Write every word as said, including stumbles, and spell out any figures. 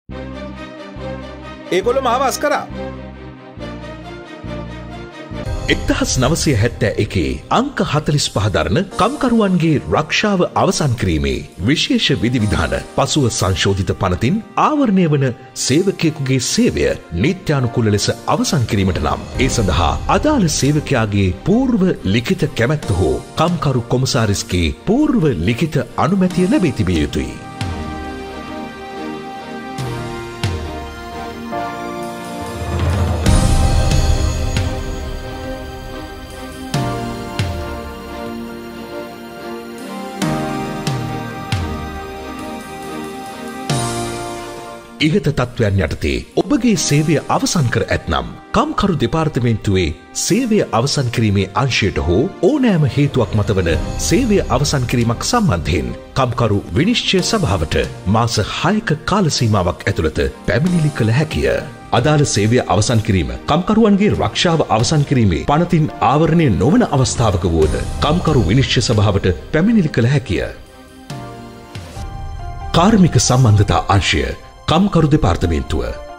ඒගොල්ලෝ මාව අස් කරා. එක්දහස් නවසිය හැත්තෑ එකේ අංක හතළිස් පහ දරන කම්කරුවන්ගේ රක්ෂාව අවසන් කිරීමේ විශේෂ විධිවිධාන පසුව සංශෝධිත පනතින් ආවරණය වන සේවකයෙකුගේ සේවය නීත්‍යානුකූල ලෙස අවසන් කිරීමට නම් ඒ සඳහා අදාළ සේවකයාගේ පූර්ව ලිඛිත කැමැත්ත හෝ කම්කරු කොමසාරිස්ගේ පූර්ව ලිඛිත අනුමැතිය ලැබී තිබිය යුතුයි. ඉහත තත්ත්වයන් යටතේ ඔබගේ සේවය අවසන් කර ඇත්නම් කම්කරු දෙපාර්තමේන්තුවේ සේවය අවසන් කිරීමේ අංශයට හෝ ඕනෑම හේතුවක් මත වන සේවය අවසන් කිරීමක් සම්බන්ධයෙන් කම්කරු විනිශ්චය සභාවට මාස හයක කාල සීමාවක් ඇතුළත පැමිණිලි කළ හැකිය. අදාළ සේවය අවසන් කිරීම කම්කරුවන්ගේ රක්ෂාව අවසන් කිරීමේ පනතින් ආවරණය නොවන අවස්ථාවක වුවද කම්කරු විනිශ්චය සභාවට පැමිණිලි කළ හැකිය. කාර්මික සම්බන්ධතා අංශය කම්කරු දෙපාර්තමේන්තුව